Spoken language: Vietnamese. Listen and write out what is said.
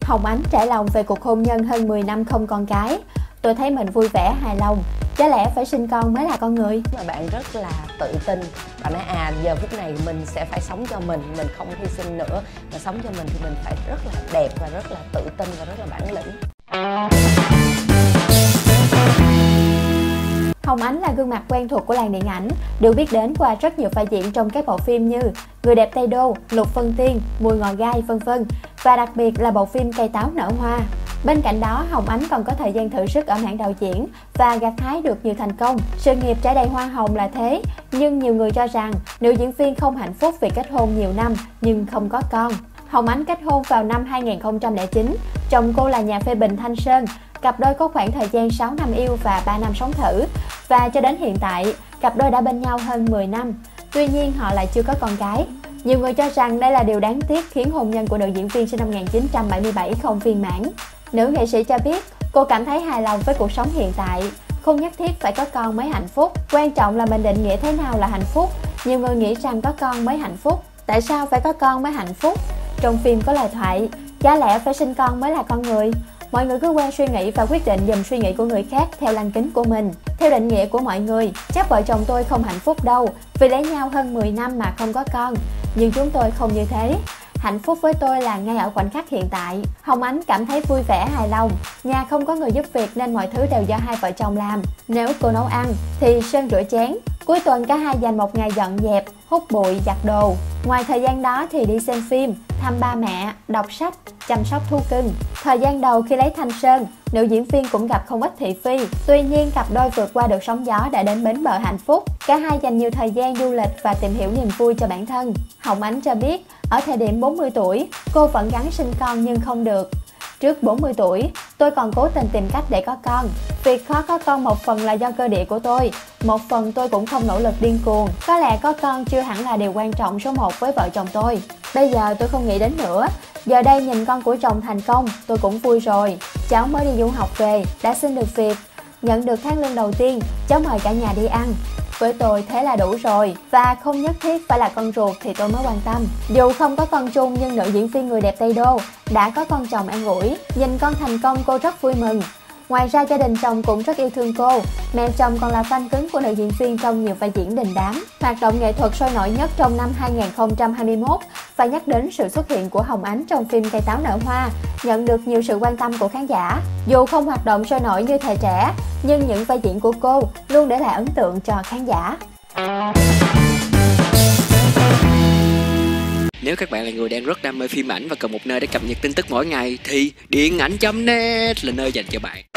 Hồng Ánh trải lòng về cuộc hôn nhân hơn 10 năm không con cái. Tôi thấy mình vui vẻ, hài lòng. Chả lẽ phải sinh con mới là con người? Mà bạn rất là tự tin. Bạn nói giờ phút này mình sẽ phải sống cho mình không hy sinh nữa. Mà sống cho mình thì mình phải rất là đẹp và rất là tự tin và rất là bản lĩnh. Hồng Ánh là gương mặt quen thuộc của làng điện ảnh, được biết đến qua rất nhiều vai diễn trong các bộ phim như Người đẹp Tây Đô, Lục Vân Tiên, Mùi ngò gai, vân vân, và đặc biệt là bộ phim Cây táo nở hoa. Bên cạnh đó, Hồng Ánh còn có thời gian thử sức ở mảng đạo diễn và gặt hái được nhiều thành công. Sự nghiệp trải đầy hoa hồng là thế, nhưng nhiều người cho rằng nữ diễn viên không hạnh phúc vì kết hôn nhiều năm nhưng không có con. Hồng Ánh kết hôn vào năm 2009, chồng cô là nhà phê bình Thanh Sơn. Cặp đôi có khoảng thời gian 6 năm yêu và 3 năm sống thử, và cho đến hiện tại, cặp đôi đã bên nhau hơn 10 năm. Tuy nhiên, họ lại chưa có con cái. Nhiều người cho rằng đây là điều đáng tiếc khiến hôn nhân của nữ diễn viên sinh năm 1977 không viên mãn. Nữ nghệ sĩ cho biết, cô cảm thấy hài lòng với cuộc sống hiện tại, không nhất thiết phải có con mới hạnh phúc. Quan trọng là mình định nghĩa thế nào là hạnh phúc. Nhiều người nghĩ rằng có con mới hạnh phúc. Tại sao phải có con mới hạnh phúc? Trong phim có lời thoại, chả lẽ phải sinh con mới là con người? Mọi người cứ quen suy nghĩ và quyết định dùm suy nghĩ của người khác theo lăng kính của mình. Theo định nghĩa của mọi người, chắc vợ chồng tôi không hạnh phúc đâu, vì lấy nhau hơn 10 năm mà không có con. Nhưng chúng tôi không như thế. Hạnh phúc với tôi là ngay ở khoảnh khắc hiện tại. Hồng Ánh cảm thấy vui vẻ, hài lòng. Nhà không có người giúp việc nên mọi thứ đều do hai vợ chồng làm. Nếu cô nấu ăn thì Sơn rửa chén. Cuối tuần cả hai dành một ngày dọn dẹp, hút bụi, giặt đồ. Ngoài thời gian đó thì đi xem phim, thăm ba mẹ, đọc sách, chăm sóc thú cưng. Thời gian đầu khi lấy Thanh Sơn, nữ diễn viên cũng gặp không ít thị phi. Tuy nhiên, cặp đôi vượt qua được sóng gió đã đến bến bờ hạnh phúc. Cả hai dành nhiều thời gian du lịch và tìm hiểu niềm vui cho bản thân. Hồng Ánh cho biết, ở thời điểm 40 tuổi, cô vẫn gắng sinh con nhưng không được. Trước 40 tuổi, tôi còn cố tình tìm cách để có con. Việc khó có con một phần là do cơ địa của tôi, một phần tôi cũng không nỗ lực điên cuồng. Có lẽ có con chưa hẳn là điều quan trọng số 1 với vợ chồng tôi. Bây giờ tôi không nghĩ đến nữa. Giờ đây nhìn con của chồng thành công, tôi cũng vui rồi. Cháu mới đi du học về, đã xin được việc. Nhận được tháng lương đầu tiên, cháu mời cả nhà đi ăn. Với tôi thế là đủ rồi, và không nhất thiết phải là con ruột thì tôi mới quan tâm. Dù không có con chung nhưng nữ diễn viên Người đẹp Tây Đô đã có con chồng an ủi. Nhìn con thành công cô rất vui mừng. Ngoài ra gia đình chồng cũng rất yêu thương cô. Mẹ chồng còn là fan cứng của nữ diễn viên trong nhiều vai diễn đình đám. Hoạt động nghệ thuật sôi nổi nhất trong năm 2021 phải nhắc đến sự xuất hiện của Hồng Ánh trong phim Cây táo nở hoa, nhận được nhiều sự quan tâm của khán giả. Dù không hoạt động sôi nổi như thời trẻ, nhưng những vai diễn của cô luôn để lại ấn tượng cho khán giả. Nếu các bạn là người đang rất đam mê phim ảnh và cần một nơi để cập nhật tin tức mỗi ngày thì Điện ảnh.net là nơi dành cho bạn.